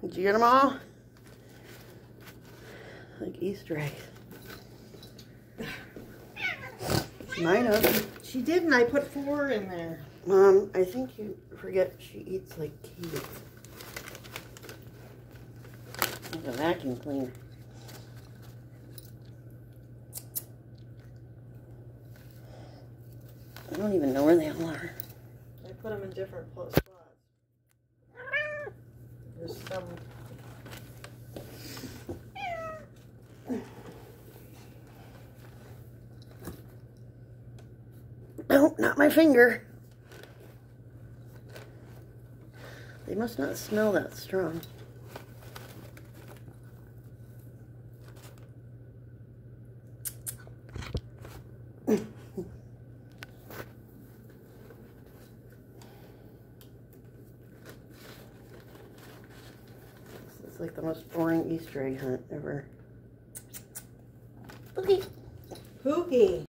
Did you get them all? Like Easter eggs. She might have. She didn't. I put 4 in there. Mom, I think you forget she eats like kids. Like a vacuum cleaner. I don't even know where they all are. I put them in different spots. There's some. No, not my finger. They must not smell that strong. This is like the most boring Easter egg hunt ever. Okay. Pookie.